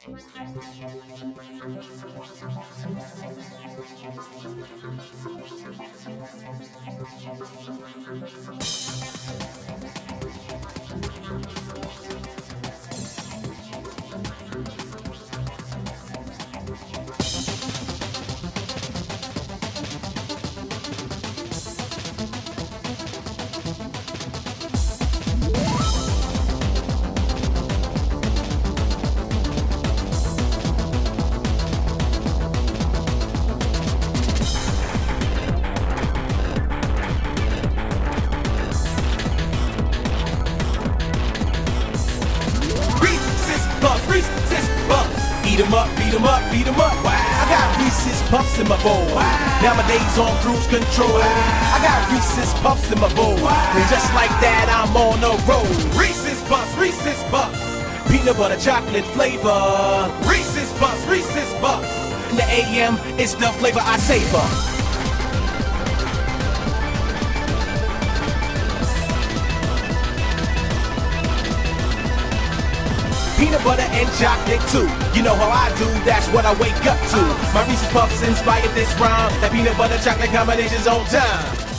Beat 'em up, beat 'em up. Wow. I got Reese's Puffs in my bowl. Wow. Nowadays on cruise control. Wow. I got Reese's Puffs in my bowl. Wow. And just like that, I'm on the road. Reese's Puffs, Reese's Puffs. Peanut butter chocolate flavor. Reese's Puffs, Reese's Puffs. In the AM, it's the flavor I savor. Peanut butter and chocolate too. You know how I do, that's what I wake up to. My Reese's Puffs inspired this rhyme. That peanut butter chocolate combination's on time.